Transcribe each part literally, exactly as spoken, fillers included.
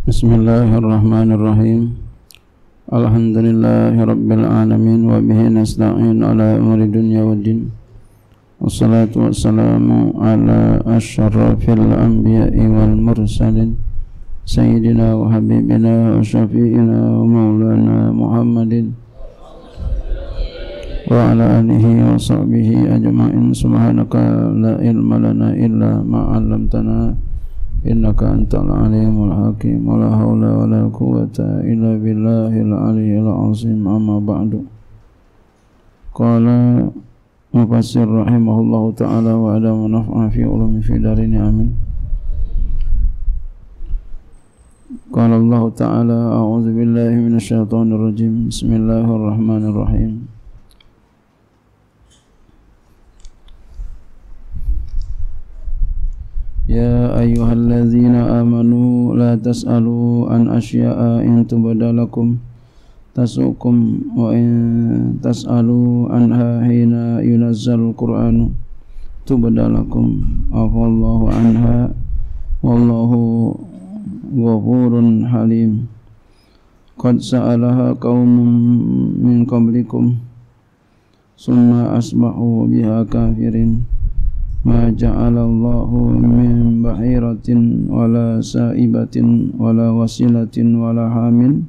Bismillahirrahmanirrahim. Alhamdulillahi rabbil alamin wa bihi nasta'in ala umuri dunya waddin. Wassalatu wassalamu ala asyrafil anbiya'i wal mursalin sayyidina wa habibina wa syafi'ina wa maulana Muhammadin wa ala alihi wa sahbihi ajma'in. Subhanaka la ilma lana illa ma 'allamtana innaka antal alimul hakim. Wa la haula wa la quwwata illa billahil aliyyil azim. Amma ba'du. Qala mufassir rahimahullahu ta'ala wa adama naf'a fi ulumi fi darini amin. Qala Allah ta'ala a'udzu billahi minasy syaithanir rajim. Bismillahirrahmanirrahim. Ya ayyuhalladzina amanu la tas'alu an asya'a in tubda lakum tasukum wa in tas'alu anha hina yunazzalul qur'anu tubda lakum afallahu anha wallahu ghafurun halim. Qad sa'alaha qaumun min qablikum summa asbahu biha kafirin. Ma ja'alallahu min bahiratin wala sa'ibatin wala wasilatin wala hamin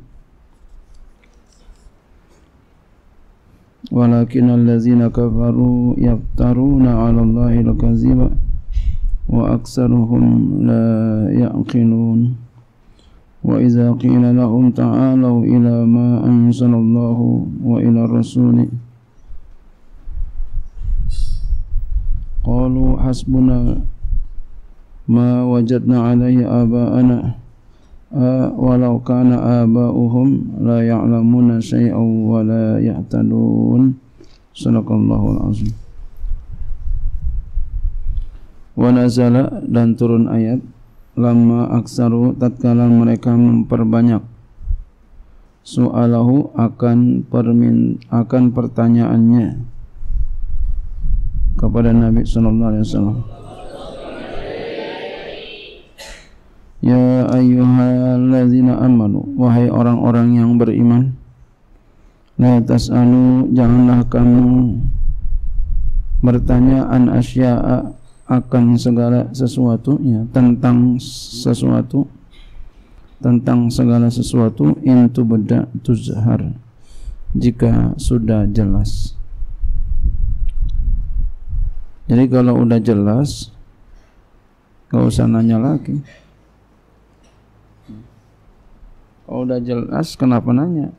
walakin allazina kafaru yaftaruna 'ala Allahi al-kaziba wa aksaruhum la ya'qilun. Wa idza qila lahum ta'alu ila ma anzalallahu wa ila rasuli qalu hasbuna ma wajadna alaihi aba'ana walau kana aba'uhum la ya'lamuna syai'an wa la yahtadun. Sadaqallahul azim. Wa nazala, dan turun ayat lamma aksaru, tatkala mereka memperbanyak su'alahu, akan permin akan pertanyaannya kepada Nabi sallallahu alaihi wasallam. Ya ayyuhalladzina amanu, wahai orang-orang yang beriman, la tas'alu, janganlah kamu bertanya an asya'a, akan segala sesuatu, ya, tentang sesuatu, tentang segala sesuatu, in tubda tuzhar, jika sudah jelas. Jadi kalau udah jelas, gak usah nanya lagi. Kalau udah jelas, kenapa nanya?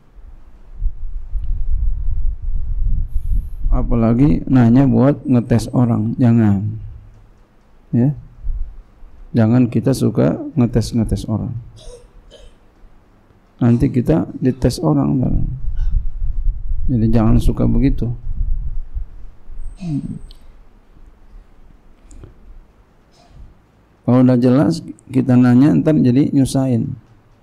Apalagi nanya buat ngetes orang, jangan. Ya, jangan kita suka ngetes-ngetes orang. Nanti kita dites orang. Jadi jangan suka begitu. Kalau udah jelas kita nanya, ntar jadi nyusahin.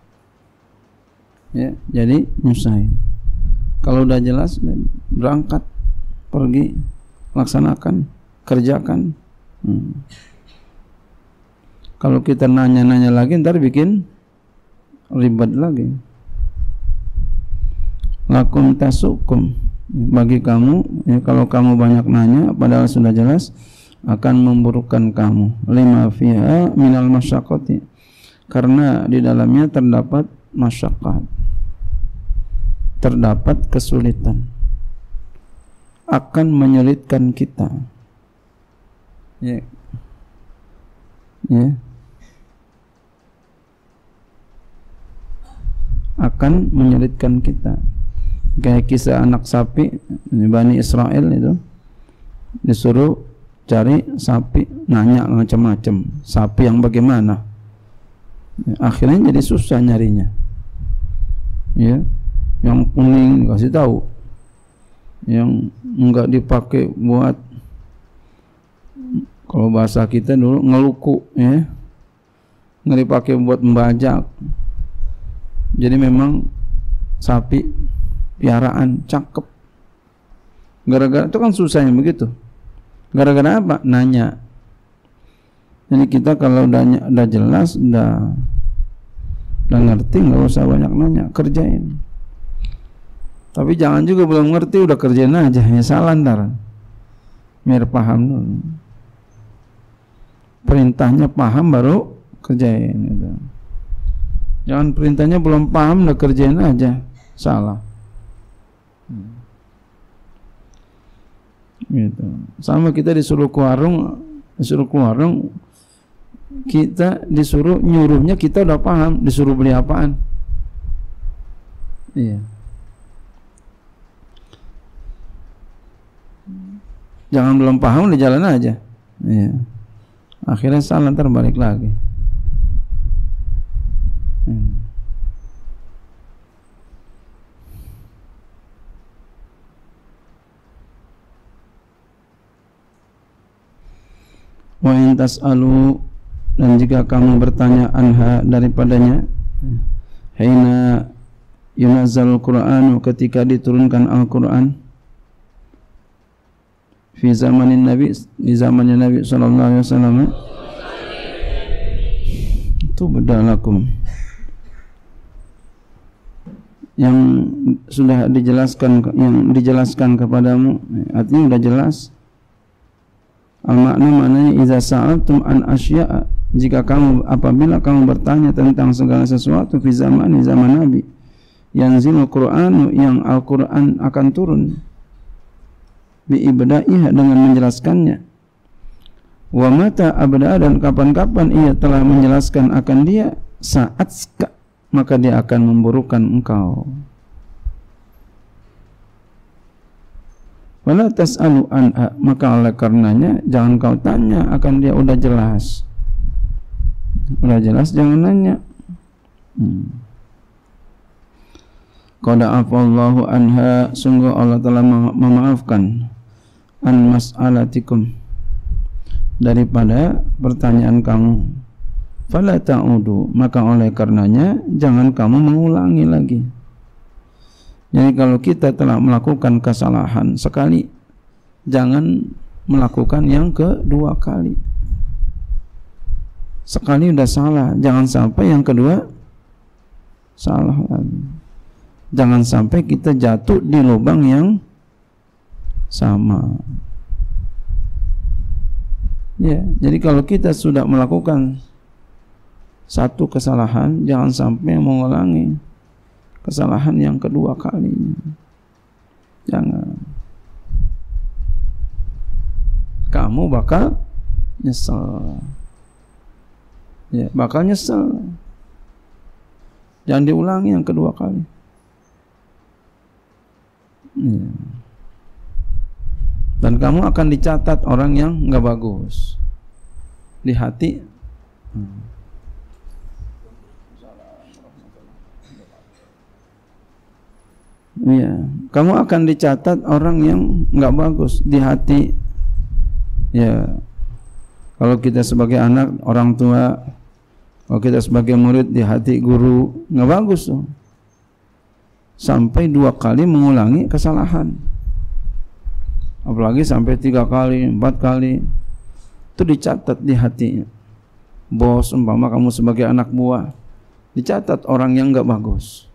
Ya, jadi nyusahin. Kalau udah jelas, berangkat, pergi, laksanakan, kerjakan. Hmm. Kalau kita nanya-nanya lagi, ntar bikin ribet lagi. Lakum tasukum, bagi kamu, ya, kalau kamu banyak nanya padahal sudah jelas, akan memburukkan kamu. Lima fiha minal masyaqqati, karena di dalamnya terdapat masyaqqat, terdapat kesulitan, akan menyulitkan kita. Ya, ya, akan menyulitkan kita. Kayak kisah anak sapi Bani Israel itu, disuruh cari sapi, nanya macam-macam, sapi yang bagaimana, ya, akhirnya jadi susah nyarinya. Ya, yang kuning dikasih tahu, yang enggak dipakai buat, kalau bahasa kita dulu ngeluku, ya, nggak dipakai buat membajak. Jadi memang sapi piaraan cakep. Gara-gara itu kan susahnya begitu. Gara-gara apa? Nanya. Jadi kita kalau udah, udah jelas, udah Udah ngerti nggak usah banyak nanya, kerjain. Tapi jangan juga belum ngerti udah kerjain aja, ya salah ntar. Biar paham dulu. Perintahnya paham baru kerjain gitu. Jangan perintahnya belum paham udah kerjain aja, salah. Gitu. Sama kita disuruh ke warung, disuruh ke warung, kita disuruh nyuruhnya kita udah paham, disuruh beli apaan. Iya. Jangan belum paham udah jalan aja. Iya. Akhirnya salah, ntar balik lagi. Hmm. Wa in tas'alu, dan jika kamu bertanya anha daripadanya, hina yunazzalul Qur'anu, ketika diturunkan Al-Qur'an, fi zamanin Nabi, di zamannya Nabi sallallahu alaihi wasallam, itu bedalakum, yang sudah dijelaskan, yang dijelaskan kepadamu, artinya sudah jelas. Al-makna maknanya idza sa'altum an asya'a, jika kamu apabila kamu bertanya tentang segala sesuatu fi zaman zaman Nabi, yanzilul Qur'an, yang Al-Qur'an akan turun, bi ibda'ih, dengan menjelaskannya, wa mata abda, dan kapan-kapan ia telah menjelaskan akan dia, saat maka dia akan memburukan engkau. Wala tas'alu anha, maka oleh karenanya jangan kau tanya akan dia, udah jelas. Udah jelas jangan nanya. Hmm. Qad afallahu anha, sungguh Allah telah memaafkan an mas'alatikum, daripada pertanyaan kamu. Fala ta'udu, maka oleh karenanya jangan kamu mengulangi lagi. Jadi kalau kita telah melakukan kesalahan sekali, jangan melakukan yang kedua kali. Sekali udah salah, jangan sampai yang kedua salah lagi. Jangan sampai kita jatuh di lubang yang sama. Ya, jadi kalau kita sudah melakukan satu kesalahan, jangan sampai mengulangi kesalahan yang kedua kalinya. Jangan. Kamu bakal nyesel. Ya, bakal nyesel. Jangan diulangi yang kedua kali. Ya. Dan kamu akan dicatat orang yang nggak bagus di hati. Hmm. Ya, kamu akan dicatat orang yang nggak bagus di hati. Ya, kalau kita sebagai anak, orang tua, kalau kita sebagai murid, di hati guru nggak bagus tuh. Sampai dua kali mengulangi kesalahan, apalagi sampai tiga kali, empat kali, itu dicatat di hatinya. Bos, umpama kamu sebagai anak buah, dicatat orang yang nggak bagus.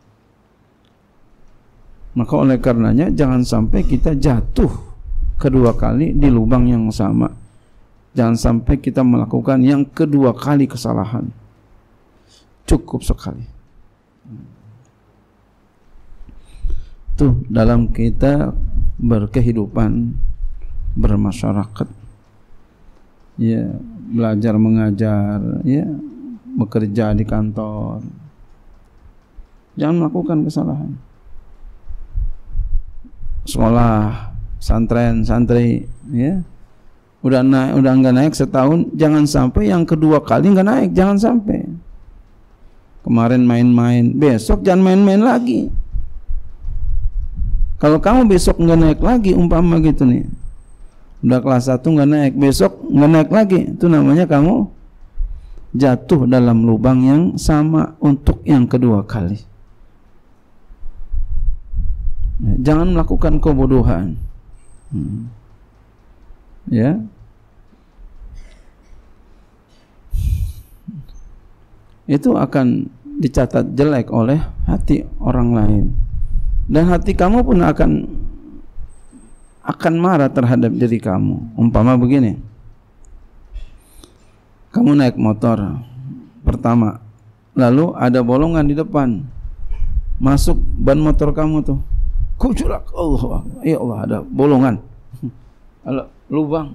Maka oleh karenanya jangan sampai kita jatuh kedua kali di lubang yang sama. Jangan sampai kita melakukan yang kedua kali kesalahan. Cukup sekali. Tuh dalam kita berkehidupan, bermasyarakat, ya, belajar mengajar, ya, bekerja di kantor. Jangan melakukan kesalahan. Sekolah, santren, santri, ya, udah naik, udah nggak naik setahun, jangan sampai yang kedua kali nggak naik, jangan sampai. Kemarin main-main, besok jangan main-main lagi. Kalau kamu besok nggak naik lagi, umpama gitu nih, udah kelas satu nggak naik, besok nggak naik lagi, itu namanya kamu jatuh dalam lubang yang sama untuk yang kedua kali. Jangan melakukan kebodohan. Hmm. Ya. Itu akan dicatat jelek oleh hati orang lain, dan hati kamu pun akan akan marah terhadap diri kamu. Umpama begini, kamu naik motor pertama, lalu ada bolongan di depan, masuk ban motor kamu tuh, kuculak, Allah, ya Allah, ada bolongan, ada lubang.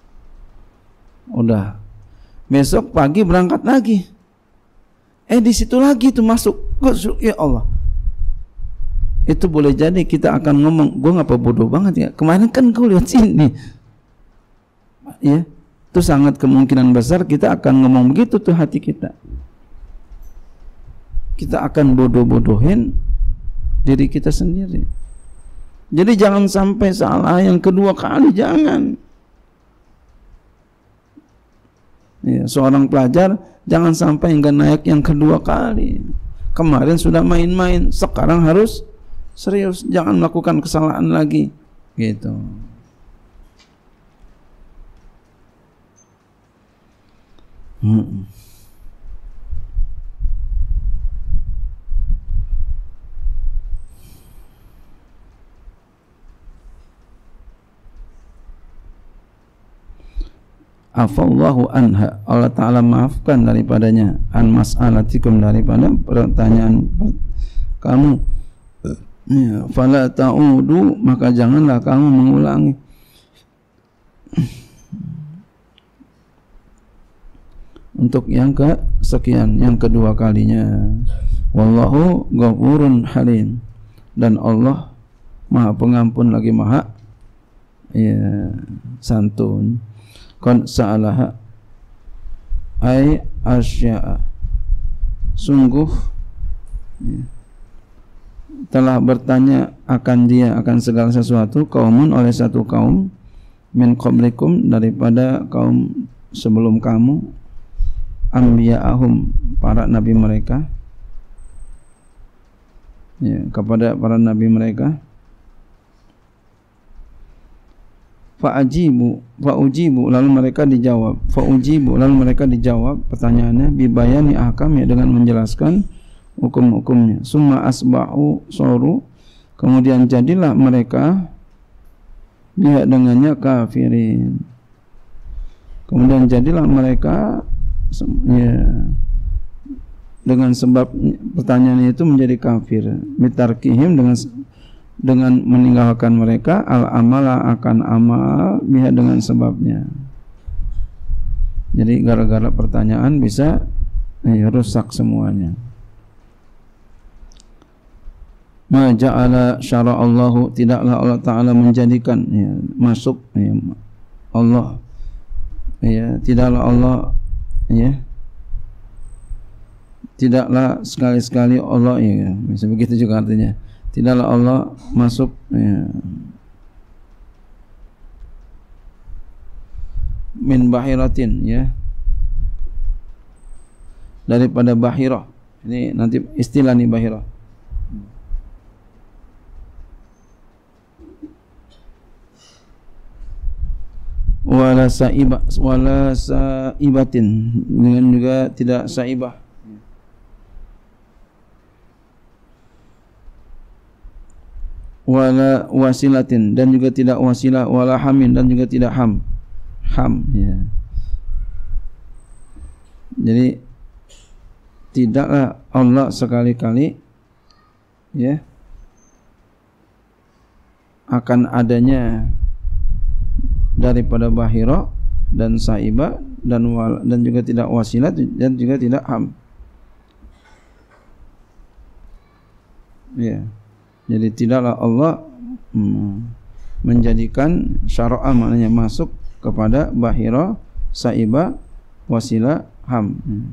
Udah, besok pagi berangkat lagi, eh di situ lagi tuh masuk, ya Allah. Itu boleh jadi kita akan ngomong, gue ngapa bodoh banget ya, kemarin kan gue lihat sini, ya. Itu sangat kemungkinan besar kita akan ngomong begitu tuh hati kita. Kita akan bodoh-bodohin diri kita sendiri. Jadi jangan sampai salah yang kedua kali, jangan. Ya, seorang pelajar jangan sampai enggak naik yang kedua kali. Kemarin sudah main-main, sekarang harus serius, jangan melakukan kesalahan lagi. Gitu. Hmm. Afallahu anha, Allah Ta'ala maafkan daripadanya, an mas'alatikum, daripada pertanyaan kamu. Ya, fala ta'udu, maka janganlah kamu mengulangi. Untuk yang kesekian, yang kedua kalinya. Wallahu ghafurun halim, dan Allah Maha Pengampun lagi Maha ya santun. Qad sa'alaha ay asya'a, sungguh ya, telah bertanya akan dia akan segala sesuatu, kaumun, oleh satu kaum, min qablikum, daripada kaum sebelum kamu, anbiya'ahum, para nabi mereka, ya, kepada para nabi mereka. Fa'ajibu, fa'ujibu, lalu mereka dijawab, fa'ujibu, lalu mereka dijawab pertanyaannya, bibayani ahkam, ya, dengan menjelaskan hukum-hukumnya. Summa asba'u soru, kemudian jadilah mereka lihat dengannya kafirin, kemudian jadilah mereka ya, dengan sebab pertanyaan itu menjadi kafir, mitarkihim, dengan dengan meninggalkan mereka al-amala, akan amal, biha, dengan sebabnya. Jadi gara-gara pertanyaan bisa eh, rusak semuanya. Ma ja'ala syara'allahu, tidaklah Allah Ta'ala menjadikan ya, masuk ya, Allah ya, tidaklah Allah ya, tidaklah sekali-sekali Allah ya, bisa begitu juga artinya. Tidaklah Allah masuk ya, min bahiratin, ya, daripada bahirah. Ini nanti istilah nih bahirah. Wala saibah, wala saibatin, dengan juga tidak saibah. Wala wasilatin, dan juga tidak wasilah, wala hamin, dan juga tidak ham. Ham ya. Jadi tidaklah Allah sekali-kali ya akan adanya daripada bahira dan saibah dan wal, dan juga tidak wasilat dan juga tidak ham. Ya. Jadi tidaklah Allah hmm, menjadikan syara'a, maknanya masuk kepada bahira, saibah, wasilah, ham. Hmm.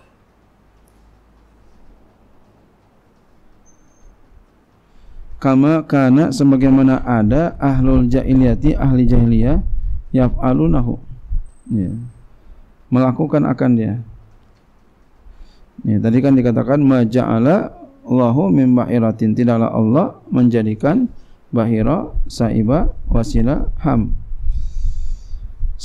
Kama kana, sebagaimana ada ahlul jahiliyati, ahli jahiliyah, yaf'alunahu ya, melakukan akan dia ya, tadi kan dikatakan ma ja'ala Allahu min bahiratin, tidaklah Allah menjadikan bahira, saibah, wasilah, ham,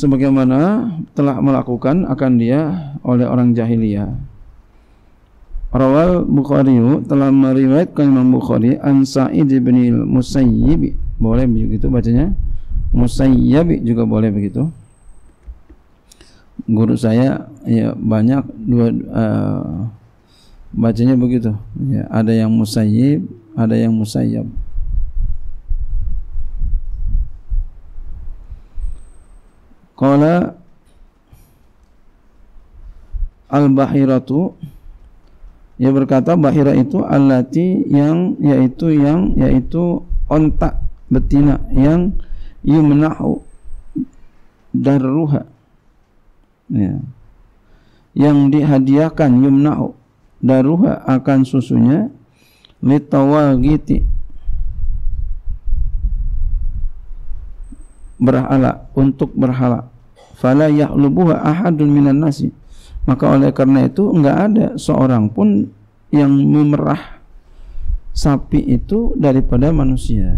sebagaimana telah melakukan akan dia oleh orang jahiliyah. Rawal Bukhari telah meriwayatkan Imam Bukhari an Sa'id bin Musayyib, boleh begitu bacanya, Musayyib juga boleh begitu. Guru saya ya banyak dua uh, bacanya begitu. Ya, ada yang Musayyib, ada yang Musayyab. Qala al-bahiratu, ia berkata bahira itu allati yang yaitu yang yaitu onta betina yang yumnahu darruha, ya, yang dihadiahkan yumnahu daruha akan susunya litawagiti berhala, untuk berhala, fala yahlubuha ahadun minan nasi, maka oleh karena itu enggak ada seorang pun yang memerah sapi itu daripada manusia.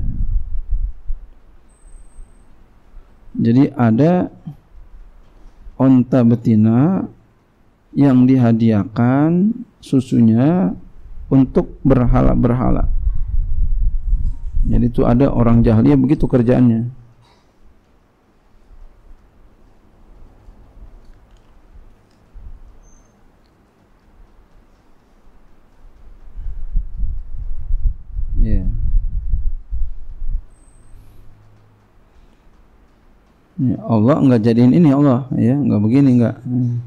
Jadi ada onta betina yang dihadiahkan susunya untuk berhala-berhala. Jadi itu ada orang jahiliyah begitu kerjaannya. Ya, Allah enggak jadiin ini Allah, ya, enggak begini enggak. Hmm.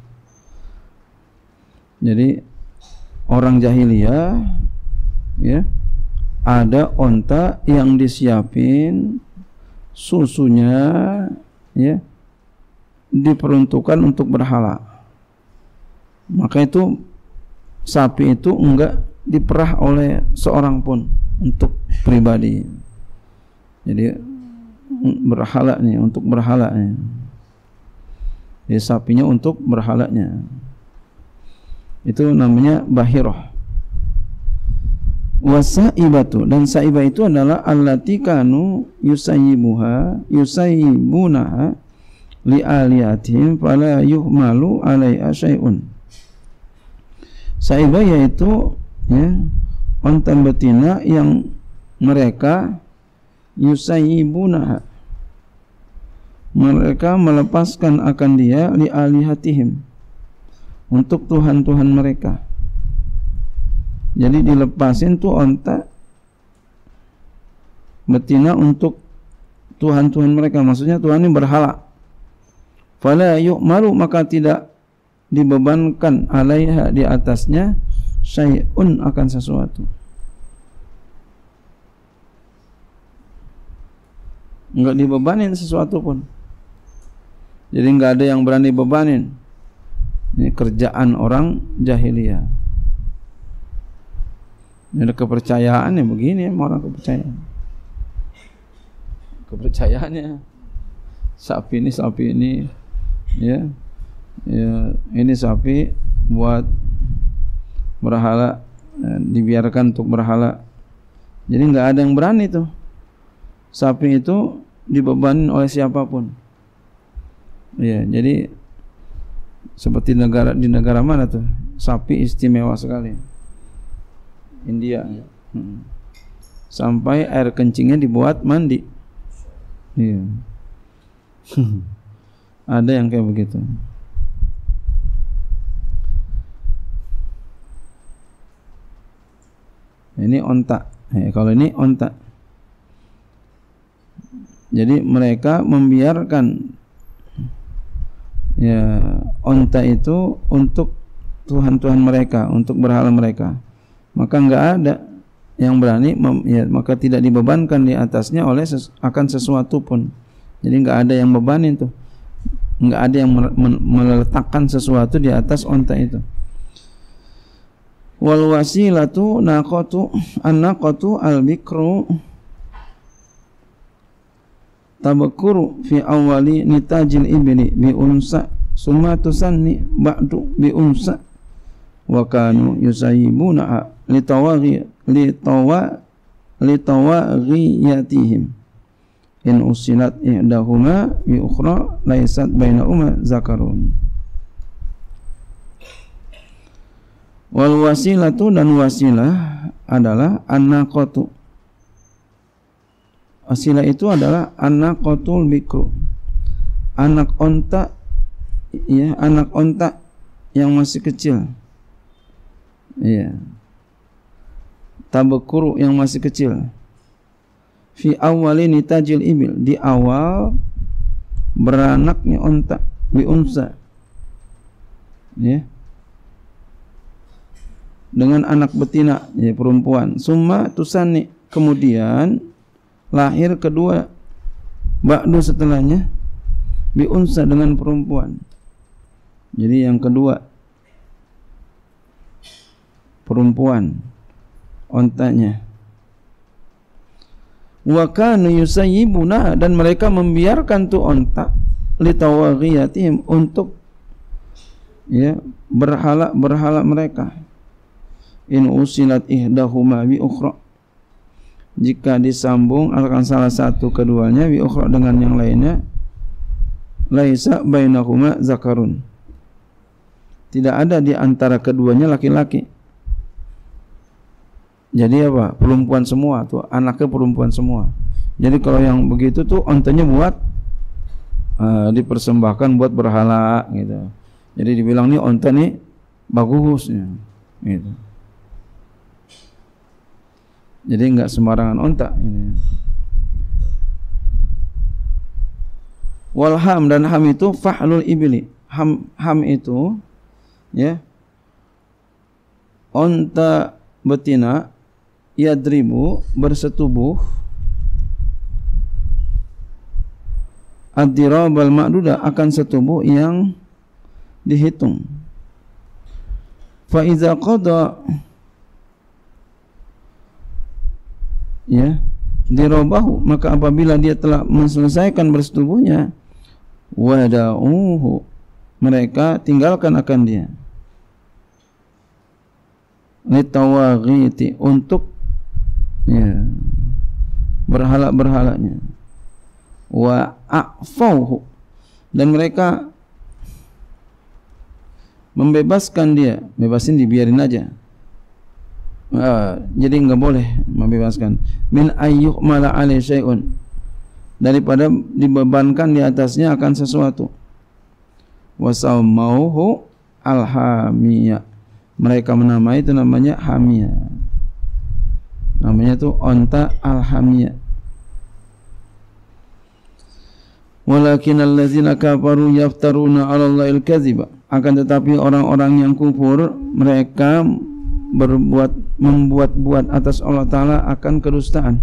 Jadi orang jahiliyah, ya, ada onta yang disiapin susunya, ya, diperuntukkan untuk berhala. Maka itu sapi itu enggak diperah oleh seorang pun untuk pribadi. Jadi berhala nih, untuk berhala nih. Jadi sapinya untuk berhalanya. Itu namanya bahirah. Wasaibatu, dan saibah itu adalah allati kanu yusayyibuha yusayyibunaha li aliyatihim fala yuhmalu alaiha syai'un. Saibah yaitu, ya, onta betina yang mereka yusayyibunaha, mereka melepaskan akan dia li alihatihim, untuk tuhan-tuhan mereka. Jadi dilepasin tuh onta betina untuk tuhan-tuhan mereka, maksudnya Tuhan ini berhala. Fala yu'malu, maka tidak dibebankan alaiha, di atasnya, syai'un, akan sesuatu. Enggak dibebanin sesuatu pun. Jadi enggak ada yang berani bebanin. Ini kerjaan orang jahiliyah. Ini ada kepercayaannya begini, orang kepercayaan. Kepercayaannya sapi ini sapi ini, ya, ya, ini sapi buat berhala, dibiarkan untuk berhala. Jadi enggak ada yang berani tuh. Sapi itu dibebanin oleh siapapun. Ya, jadi seperti negara, di negara mana tuh sapi istimewa sekali, India. Hmm. Sampai air kencingnya dibuat mandi. Iya. Ada yang kayak begitu. Ini onta. Eh, kalau ini onta. Jadi mereka membiarkan, ya, onta itu untuk tuhan-tuhan mereka, untuk berhala mereka. Maka enggak ada yang berani, mem, ya, maka tidak dibebankan di atasnya oleh ses, akan sesuatu pun. Jadi enggak ada yang bebanin tuh. Enggak ada yang meletakkan sesuatu di atas onta itu. Wal wasilatu naqatu an-naqatu al-bikru tabakuru fi awali nitajil ibni bi unsa summa tusanni ba'du bi unsa wa kanu yusayibuna litawaghi litawa litawaghiyatihim in usilat ihdahuma bi ukhra laysat bainahuma zakarun. Wal wasilatu, dan wasilah adalah an-naqatu. Wasilah itu adalah an-naqatul bikru, anak onta, ya, anak onta yang masih kecil. Iya. Tabakuru, yang masih kecil. Fi awwali nitajil ibil, di awal beranaknya onta, bi unsa, ya, dengan anak betina, ya, perempuan. Summa tusani, kemudian lahir kedua, ba'du, setelahnya, bi unsa, dengan perempuan. Jadi yang kedua perempuan ontanya. Wa kanu yusayyibuna, dan mereka membiarkan tu onta litawaghiyatihim, untuk, ya, berhala-berhala mereka. In usilat ihdahuma bi ukhra, jika disambung akan salah satu keduanya, bi ukhra, dengan yang lainnya, laisa bainahuma zakarun, tidak ada di antara keduanya laki-laki. Jadi apa? Perempuan semua tuh, anaknya perempuan semua. Jadi kalau yang begitu tuh ontanya buat uh, dipersembahkan buat berhala gitu. Jadi dibilang nih onta nih bagus ya, gitu. Jadi enggak sembarangan onta ini. Wal ham, dan ham itu fahlul ibli. Ham ham itu, ya, onta betina, yadribu, bersetubuh, ad-dirabal ma'duda, akan setubuh yang dihitung. Fa iza qada, ya, dirabahu, maka apabila dia telah menyelesaikan bersetubuhnya, wada'uhu, mereka tinggalkan akan dia, litawaghiti, untuk, ya, berhala-berhalanya. Wa a'fauhu, dan mereka membebaskan dia, bebasin, dibiarin aja. Uh, jadi enggak boleh membebaskan. Min ayyuh mala alaihi syai'un, daripada dibebankan di atasnya akan sesuatu. Wasaumauhu alhamiyah, mereka menamai itu namanya hamiyah. Namanya itu onta alhamiyah. Walakin allazina kafaru yaftaruna 'ala Allahil kadhiba, akan tetapi orang-orang yang kufur, mereka berbuat membuat-buat atas Allah Ta'ala akan kedustaan.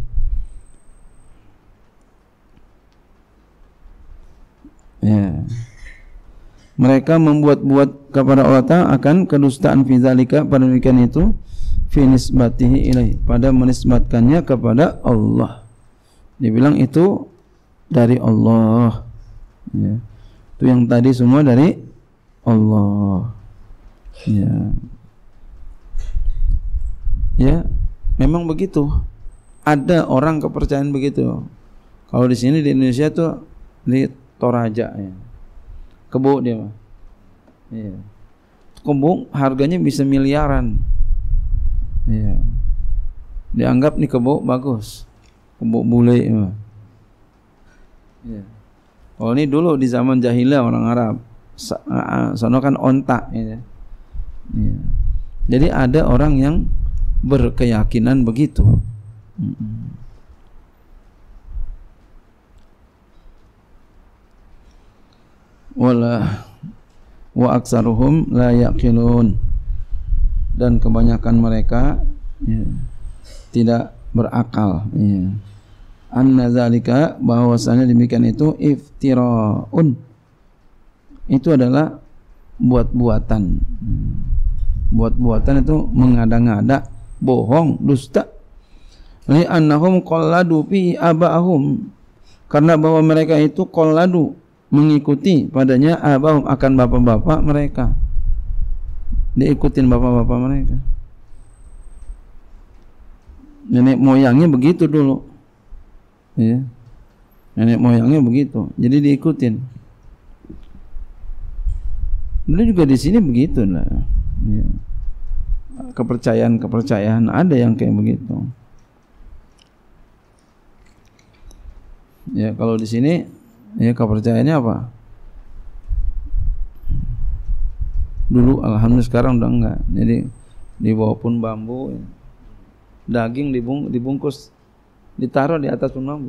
Ya. Mereka membuat-buat kepada Allah Ta'ala akan kedustaan fi zalika, pada demikian itu, fi nisbatihi ilaih, pada menisbatkannya kepada Allah. Dibilang itu dari Allah, ya. Itu yang tadi semua dari Allah, ya. Ya, memang begitu. Ada orang kepercayaan begitu. Kalau di sini di Indonesia tuh di Toraja, ya, kebo dia mah, ya. Kebo harganya bisa miliaran, ya. Dianggap nih kebo bagus, kebo bule, ya. Ya. Kalau ini dulu di zaman jahiliyah orang Arab, sono kan onta, ya. Ya. Jadi ada orang yang berkeyakinan begitu. Wala wa aksaruhum la yaqilun, dan kebanyakan mereka, ya, tidak berakal, ya. Anna zalika, bahwasanya demikian itu, iftiraun, itu adalah buat-buatan. Buat-buatan itu mengada-ngada, bohong, dusta. Li annahum qalladu fi abahum, karena bahwa mereka itu qalladu, mengikuti padanya, abahum, akan bapak-bapak mereka, diikutin bapak-bapak mereka. Nenek moyangnya begitu dulu, ya. Nenek moyangnya begitu, jadi diikutin. Dulu juga di sini begitu lah, ya. kepercayaan-kepercayaan, ada yang kayak begitu. Ya kalau di sini ya kepercayaannya apa? Dulu alhamdulillah, sekarang udah enggak. Jadi dibawa pun bambu, daging dibung, dibungkus, ditaruh di atas pun bambu.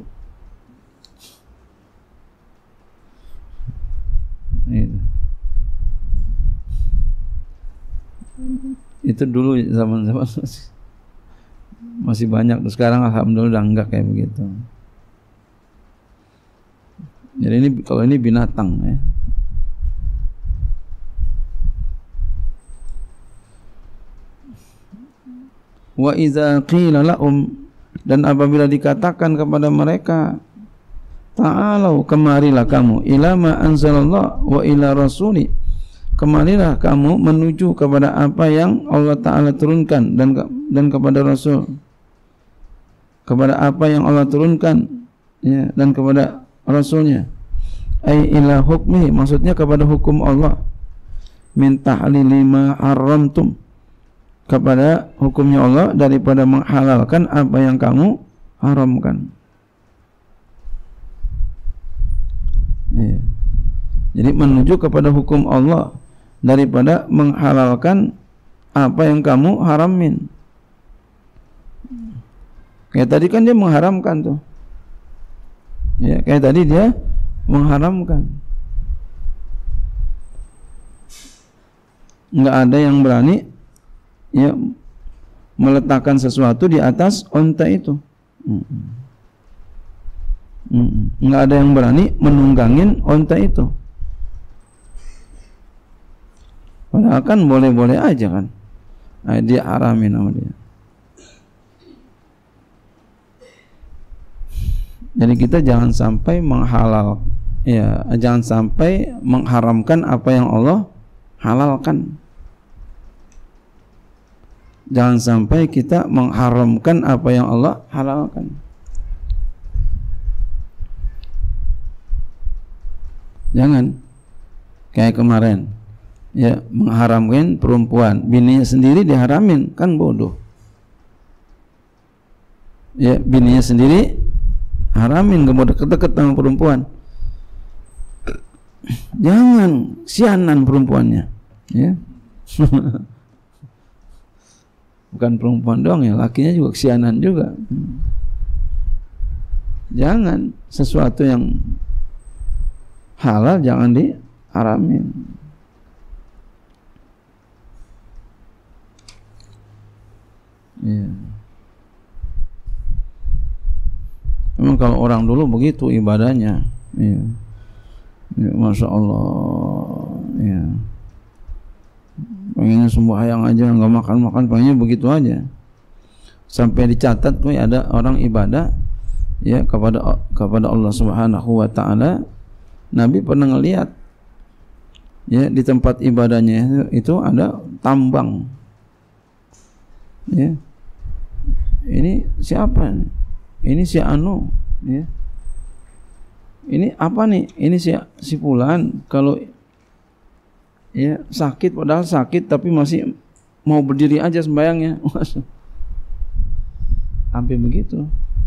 Itu. Itu dulu zaman-zaman masih banyak. Sekarang alhamdulillah udah enggak kayak begitu. Jadi ini kalau ini binatang ya. Wa idza qila lahum, dan apabila dikatakan kepada mereka, ta'alau, kemarilah kamu, ila ma anzalallah wa ila rasuli, kemarilah kamu menuju kepada apa yang Allah Ta'ala turunkan dan dan kepada Rasul, kepada apa yang Allah turunkan ya, dan kepada Rasulnya. Ai ila hukmi, maksudnya kepada hukum Allah. Min tahlili ma haramtum, kepada hukumnya Allah daripada menghalalkan apa yang kamu haramkan. Ya. Jadi menuju kepada hukum Allah daripada menghalalkan apa yang kamu haramin. Kayak tadi kan dia mengharamkan tuh. Ya, kayak tadi dia mengharamkan. Enggak ada yang berani ya meletakkan sesuatu di atas onta itu. Enggak ada yang berani menunggangin onta itu. Padahal kan boleh-boleh aja kan. Nah, dia haramin sama dia. Jadi kita jangan sampai menghalal, ya, jangan sampai mengharamkan apa yang Allah halalkan. Jangan sampai kita mengharamkan apa yang Allah halalkan. Jangan kayak kemarin, ya, mengharamkan perempuan, bininya sendiri diharamin, kan bodoh. Ya, bininya sendiri haramin, gak mau deket-deket sama perempuan. Jangan, sianan perempuannya, ya. Bukan perempuan doang ya, lakinya juga kesianan juga. Jangan, sesuatu yang halal jangan diharamin. Ya. Memang kalau orang dulu begitu ibadahnya, ya. Ya, Masya Allah, ya. Pengennya sembahyang aja, nggak makan-makan, pengennya begitu aja. Sampai dicatat tuh ada orang ibadah ya kepada kepada Allah Subhanahu wa taala. Nabi pernah ngelihat ya di tempat ibadahnya itu ada tambang. Ya. Ini siapa? Ini si anu, ya. Ini apa nih? Ini si si fulan kalau ya sakit, padahal sakit tapi masih mau berdiri aja sembayangnya. Sampai begitu.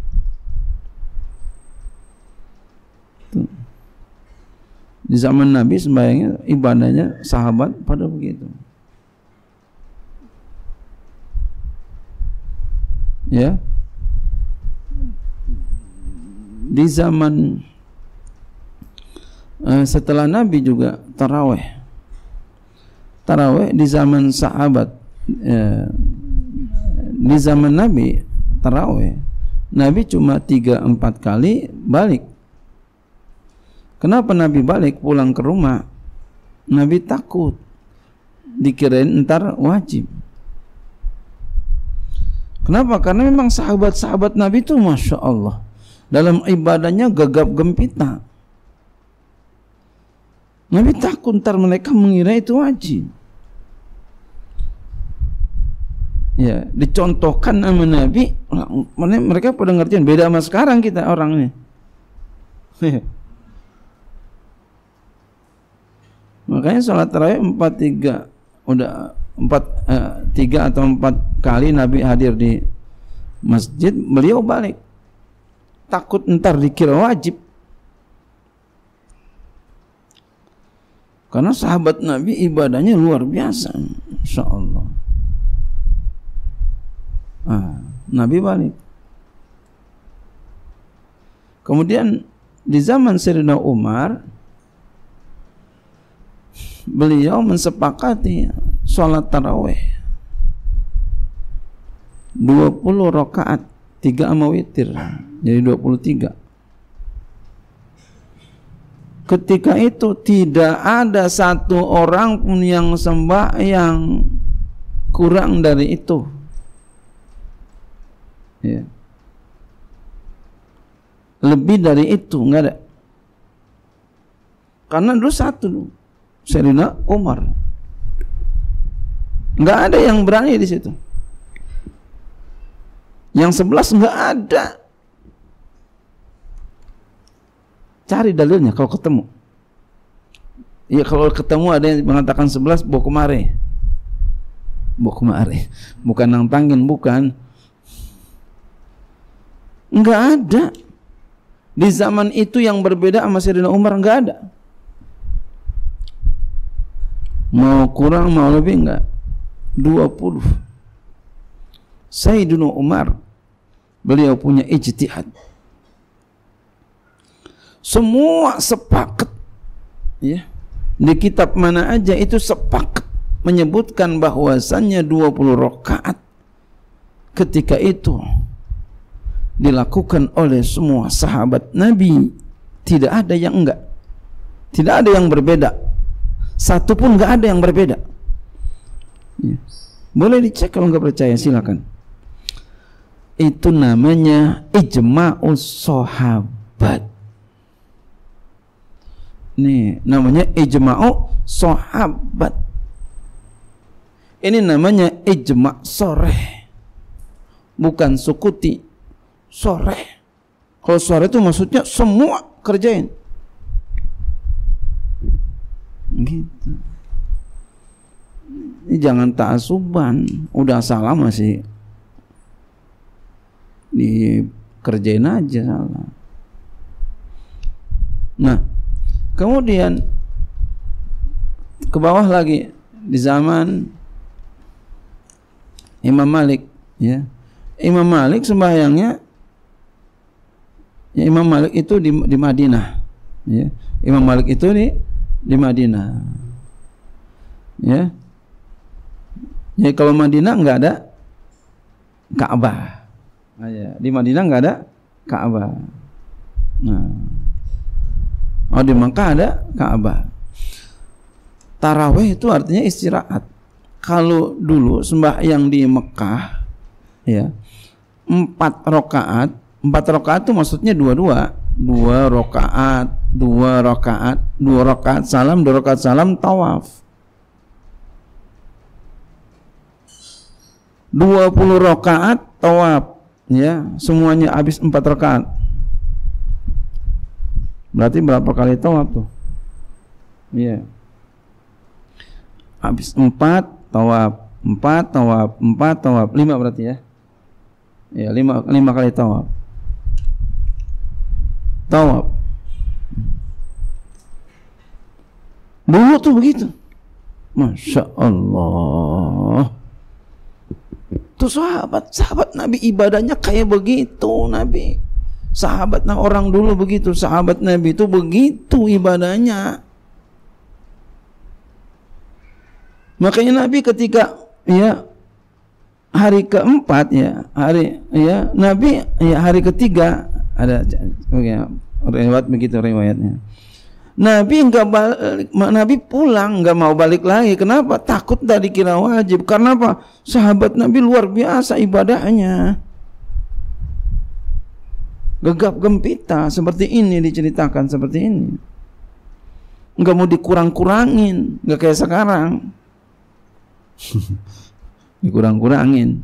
Tuh. Di zaman Nabi sembayangnya, ibadahnya sahabat pada begitu. Ya. Di zaman uh, setelah Nabi juga tarawih. Tarawih di zaman sahabat, uh, di zaman Nabi tarawih, Nabi cuma tiga empat kali balik. Kenapa Nabi balik pulang ke rumah? Nabi takut dikirain entar wajib. Kenapa? Karena memang sahabat-sahabat Nabi itu Masya Allah dalam ibadahnya gagap gempita. Nabi takut ntar mereka mengira itu wajib. Ya, dicontohkan sama Nabi, mereka pada ngertiin. Beda sama sekarang kita orangnya. Makanya sholat tarawih empat tiga udah empat eh, tiga atau empat kali Nabi hadir di masjid, beliau balik. Takut ntar dikira wajib. Karena sahabat Nabi ibadahnya luar biasa, insya Allah. Ah, Nabi balik. Kemudian di zaman Sayyidina Umar, beliau mensepakati sholat tarawih dua puluh rakaat, tiga sama witir, jadi dua puluh tiga. Ketika itu tidak ada satu orang pun yang sembahyang kurang dari itu. Ya. Lebih dari itu nggak ada. Karena dulu satu, Sayyidina Umar. Nggak ada yang berani di situ. Yang sebelas nggak ada. Cari dalilnya kalau ketemu. Ya kalau ketemu ada yang mengatakan sebelas, bawa kemari. Bawa kemari. Bukan nang tanggin, bukan. Nggak ada. Di zaman itu yang berbeda sama Sayyidina Umar nggak ada. Mau kurang mau lebih enggak. dua puluh. Sayyidina Umar, beliau punya ijtihad. Semua sepakat, ya, di kitab mana aja itu sepakat menyebutkan bahwasannya dua puluh rakaat ketika itu dilakukan oleh semua sahabat Nabi. Tidak ada yang enggak, tidak ada yang berbeda, satu pun enggak ada yang berbeda, ya. Boleh dicek kalau enggak percaya, silakan. Itu namanya ijma'us sahabat. Nih, namanya ijma'u sahabat. Ini namanya ijma' soreh, bukan sukuti. Soreh. Kalau soreh itu maksudnya semua kerjain. Gitu. Ini jangan ta'asuban. Udah salah masih dikerjain aja salah. Nah, kemudian ke bawah lagi di zaman Imam Malik, ya. Imam Malik sembahyangnya, ya, Imam Malik itu di, di Madinah, ya. Imam Malik itu di di Madinah, ya. Ya kalau Madinah nggak ada Ka'bah, nah, ya. Di Madinah nggak ada Ka'bah. Nah, oh di Makkah ada Ka'bah. Tarawih itu artinya istirahat. Kalau dulu sembahyang di Mekah, ya, empat rakaat, empat rakaat itu maksudnya dua-dua, dua rakaat, dua rakaat, dua rakaat salam, dua rakaat salam, tawaf. Dua puluh rakaat tawaf, ya, semuanya habis empat rakaat. Berarti berapa kali tawaf tuh? Iya. Habis empat tawaf, empat tawaf, empat tawaf, lima berarti ya. Ya, lima lima kali tawaf. Tawaf. Dulu tuh begitu. Masya Allah. Tuh sahabat, sahabat Nabi ibadahnya kayak begitu Nabi. Sahabat nah orang dulu begitu, sahabat Nabi itu begitu ibadahnya. Makanya Nabi ketika ya hari keempat ya, hari ya Nabi ya hari ketiga ada ya, riwayat begitu riwayatnya. Nabi enggak balik, Nabi pulang enggak mau balik lagi. Kenapa? Takut tadi kira wajib. Karena apa? Sahabat Nabi luar biasa ibadahnya. Gegap gempita seperti ini diceritakan seperti ini. Enggak mau dikurang-kurangin, enggak kayak sekarang. Dikurang-kurangin.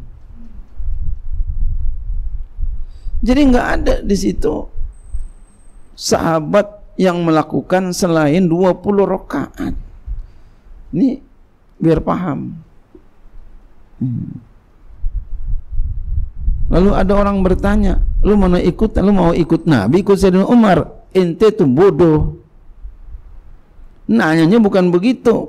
Jadi enggak ada di situ sahabat yang melakukan selain dua puluh rakaat. Ini biar paham. Lalu ada orang bertanya, lu mana ikut, lu mau ikut Nabi, ikut Sayyidina Umar? Ente tuh bodoh. Nanyanya bukan begitu.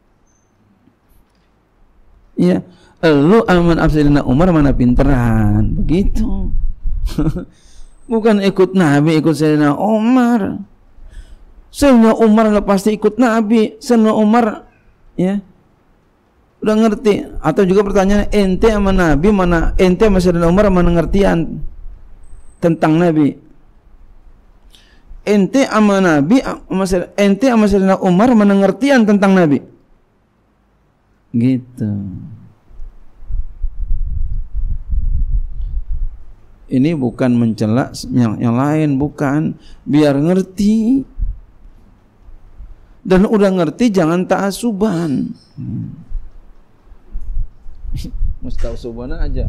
Ya, lu aman Sayyidina Umar mana pinteran, begitu. Bukan ikut Nabi, ikut Sayyidina Umar. Sayyidina Umar nggak pasti ikut Nabi. Sayyidina Umar, ya, udah ngerti. Atau juga pertanyaan, ente sama Nabi mana, ente sama Sayyidina Umar mana ngertian tentang Nabi? Ente sama Nabi, ente sama Sayyidina Umar mana ngertian tentang Nabi? Gitu. Ini bukan mencela yang, yang lain, bukan, biar ngerti. Dan udah ngerti jangan ta'asuban. Hmm. Musta'asuban aja.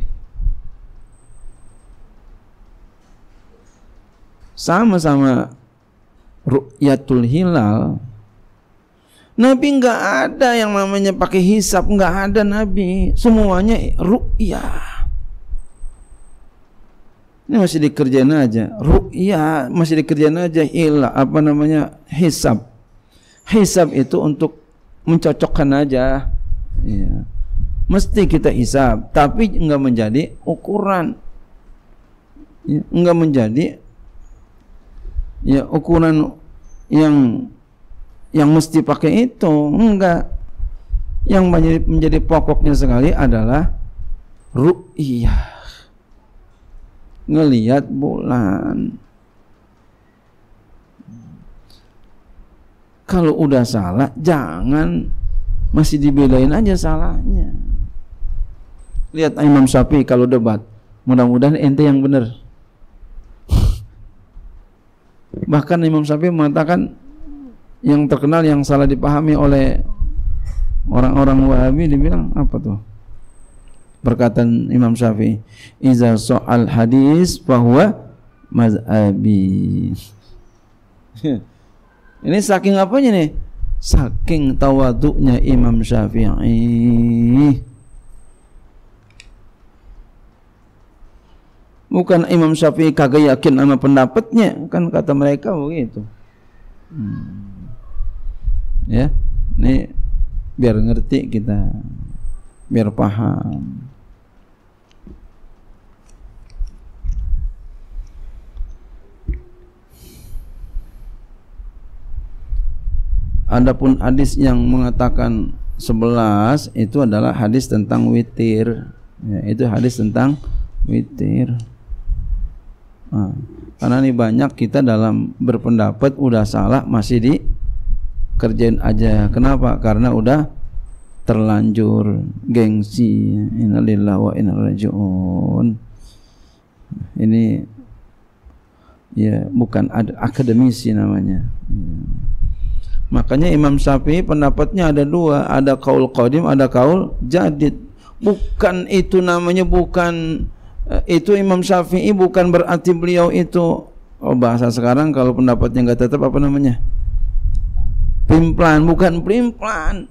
Sama-sama ru'yatul hilal. Nabi nggak ada yang namanya pakai hisab, nggak ada Nabi. Semuanya ru'yah. Ini masih dikerjain aja. Ru'yah masih dikerjain aja. Hilal apa namanya, hisab. Hisab itu untuk mencocokkan aja. Ya. Mesti kita hisab, tapi enggak menjadi ukuran. Ya, enggak menjadi ya ukuran yang yang mesti pakai itu, enggak. Yang menjadi, menjadi pokoknya sekali adalah ru'yah. Ngelihat bulan. Kalau udah salah, jangan masih dibelain aja salahnya. Lihat Imam Syafi'i kalau debat, mudah-mudahan ente yang benar. Bahkan Imam Syafi'i mengatakan yang terkenal yang salah dipahami oleh orang-orang Wahabi, dibilang apa tuh? Perkataan Imam Syafi'i, iza so'al hadis bahwa mazhabi. Ini saking apanya nih? Saking tawaduknya Imam Syafi'i. Bukan Imam Syafi'i kagak yakin sama pendapatnya, kan kata mereka begitu. Hmm. Ya, ini biar ngerti kita, biar paham. Adapun hadis yang mengatakan sebelas itu adalah hadis tentang witir. Ya, itu hadis tentang witir. Nah, karena ini banyak kita dalam berpendapat udah salah masih dikerjain aja. Kenapa? Karena udah terlanjur gengsi. Innalillahi wa inna ilaihi raji'un. Ini ya bukan akademisi namanya. Ya. Makanya Imam Syafi'i pendapatnya ada dua, ada kaul qadim, ada kaul jadid. Bukan itu namanya, bukan itu Imam Syafi'i bukan berarti beliau itu, oh bahasa sekarang kalau pendapatnya nggak tetap apa namanya, primplan. Bukan primplan.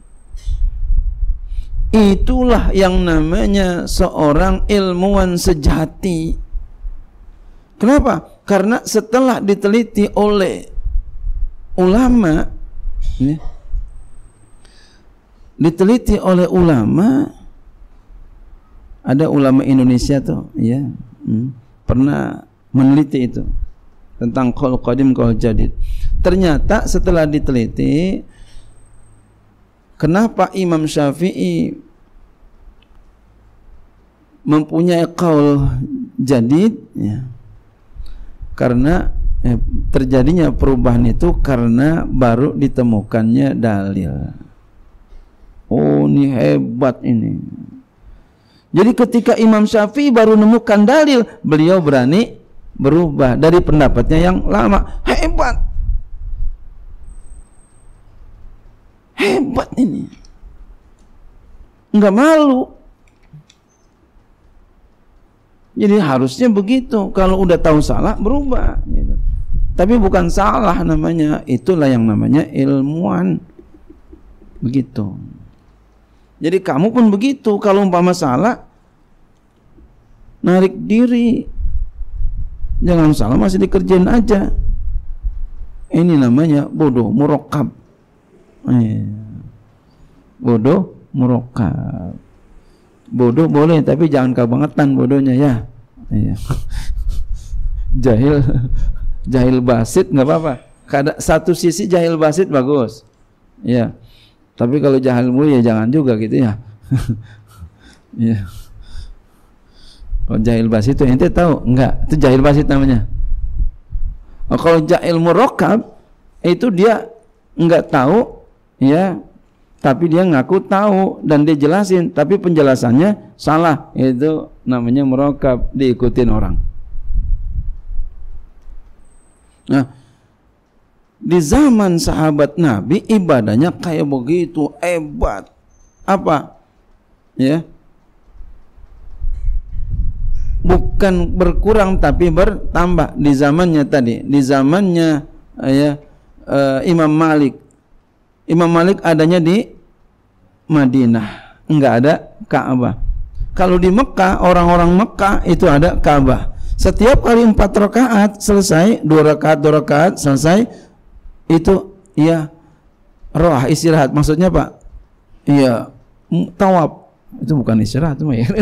Itulah yang namanya seorang ilmuwan sejati. Kenapa? Karena setelah diteliti oleh ulama, ini diteliti oleh ulama, ada ulama Indonesia tuh, ya, hmm, pernah meneliti itu tentang qaul qadim qaul jadid. Ternyata setelah diteliti, kenapa Imam Syafi'i mempunyai qaul jadid? Ya, karena Eh, terjadinya perubahan itu karena baru ditemukannya dalil. Oh, ini hebat ini. Jadi ketika Imam Syafi'i baru menemukan dalil, beliau berani berubah dari pendapatnya yang lama. Hebat. Hebat ini. Enggak malu. Jadi harusnya begitu. Kalau udah tahu salah, berubah gitu. Tapi bukan salah namanya, itulah yang namanya ilmuwan. Begitu. Jadi kamu pun begitu, kalau umpama salah narik diri, jangan salah masih dikerjain aja. Ini namanya bodoh murokab. Bodoh murokab. Bodoh boleh, tapi jangan kebangetan bodohnya ya. Jahil, jahil basit nggak apa-apa. Kada satu sisi jahil basit bagus, ya. Tapi kalau jahil mulu ya jangan juga gitu ya. Ya. Kalau jahil basit itu ente tahu? Enggak, itu jahil basit namanya. Oh, kalau jahil murokab itu dia enggak tahu, ya, tapi dia ngaku tahu dan dia jelasin, tapi penjelasannya salah. Itu namanya murokab, diikutin orang. Nah, di zaman sahabat Nabi ibadahnya kayak begitu hebat. Apa? Ya. Bukan berkurang tapi bertambah di zamannya tadi. Di zamannya ya uh, Imam Malik. Imam Malik adanya di Madinah, enggak ada Ka'bah. Kalau di Mekah, orang-orang Mekah itu ada Ka'bah. Setiap kali empat rakaat selesai, dua rakaat dua rakaat selesai, itu ya roh istirahat. Maksudnya Pak, iya tawaf. Itu bukan istirahat itu mah ya.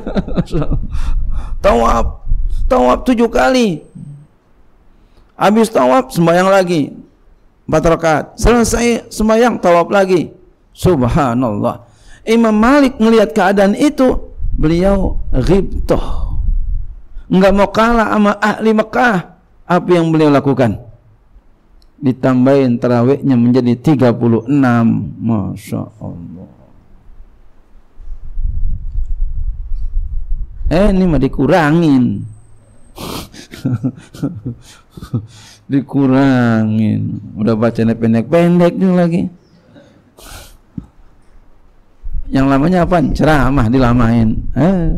Tawaf, tawaf tujuh kali. Habis tawaf sembahyang lagi empat rakaat. Selesai sembahyang tawaf lagi. Subhanallah. Imam Malik melihat keadaan itu, beliau ghibtoh. Enggak mau kalah sama ahli Mekah. Apa yang beliau lakukan? Ditambahin tarawihnya menjadi tiga puluh enam. Masya Allah. Eh ini mah dikurangin. Dikurangin. Udah bacanya pendek-pendek juga lagi. Yang lamanya apa? Ceramah dilamain. Eh.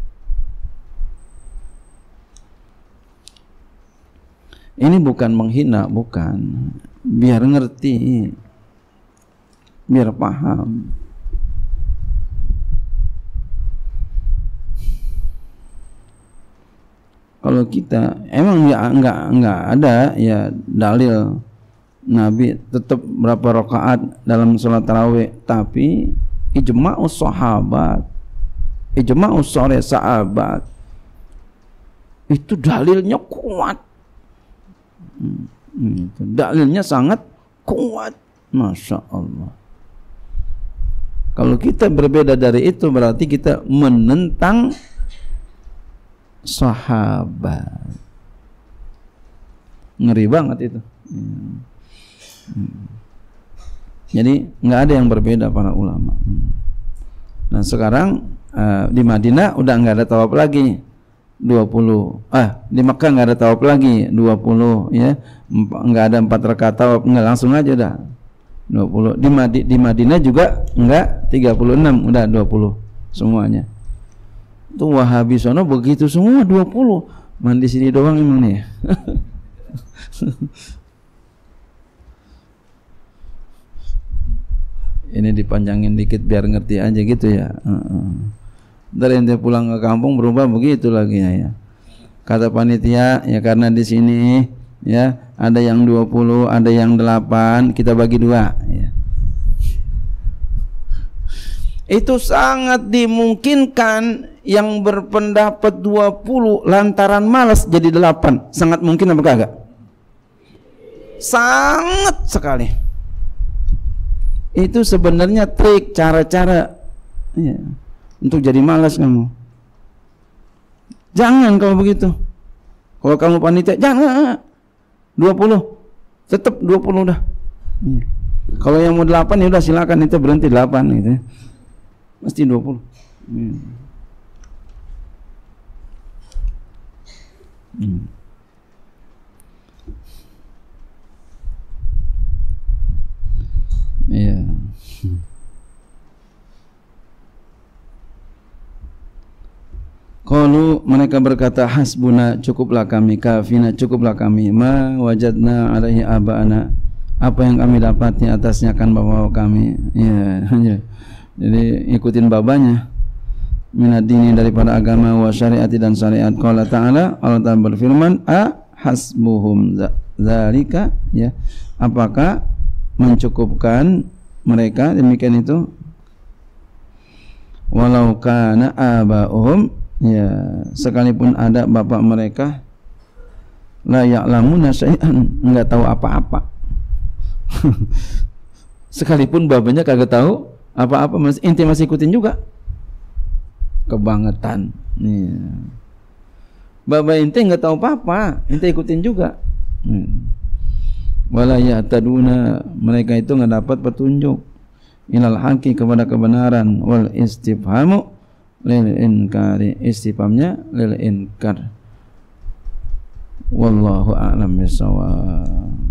Ini bukan menghina, bukan. Biar ngerti, biar paham. Kalau kita emang ya enggak enggak ada ya dalil Nabi tetap berapa rakaat dalam sholat tarawih, tapi ijma'us sahabat, ijma'us sore sahabat itu dalilnya kuat. Hmm, dalilnya sangat kuat, masya Allah. Kalau kita berbeda dari itu berarti kita menentang sahabat. Ngeri banget itu. Hmm. Hmm. Jadi nggak ada yang berbeda para ulama. Hmm. Nah sekarang uh, di Madinah udah nggak ada tawaf lagi. dua puluh ah di Makkah nggak ada tawaf lagi dua puluh ya, nggak ada empat rakaat tawaf, nggak langsung aja udah dua puluh. Di Madi, di Madinah juga enggak tiga puluh enam, udah dua puluh semuanya. Tuh Wahabi sono begitu semua dua puluh. Mandi sini doang emang nih. Ini dipanjangin dikit biar ngerti aja gitu ya. Uh-uh. Dari ente pulang ke kampung berubah begitu lagi ya. Kata panitia ya karena di sini ya ada yang dua puluh, ada yang delapan, kita bagi dua ya. Itu sangat dimungkinkan yang berpendapat dua puluh lantaran malas jadi delapan. Sangat mungkin apa kagak? Sangat sekali. Itu sebenarnya trik, cara-cara ya, untuk jadi malas kamu. Jangan kalau begitu. Kalau kamu panitia, jangan dua puluh. Tetap dua puluh dah. Ya. Kalau yang mau delapan ya udah silakan, itu berhenti delapan gitu ya. Mesti dua puluh. Hmm. Hmm. Iya. Hmm. Qalu, mereka berkata, hasbuna, cukuplah kami, kafina, cukuplah kami, ma wajadna alaihi aba'ana, apa yang kami dapati atasnya kan bapak kami. Ya, ya. Jadi ikutin babanya. Minad dini daripada agama wa syariati dan syariat. Qala ta'ala, Allah Ta'ala berfirman, a hasbuhum zalika, ya. Apakah mencukupkan mereka demikian itu? Walau kana aba'uhum, ya, sekalipun ada bapak mereka la ya'lamuna syai'an, enggak tahu apa-apa. Sekalipun bapaknya kagak tahu apa-apa, masih inti masih ikutin juga. Kebangetan. Iya. Bapak ente enggak tahu apa-apa, ente ikutin juga. Hmm. Wala yahtaduna, mereka itu enggak dapat petunjuk ilal haqi, kepada kebenaran. Wal istifhamu lil inkari, istifhamnya lil inkar. Wallahu a'lam bishawab.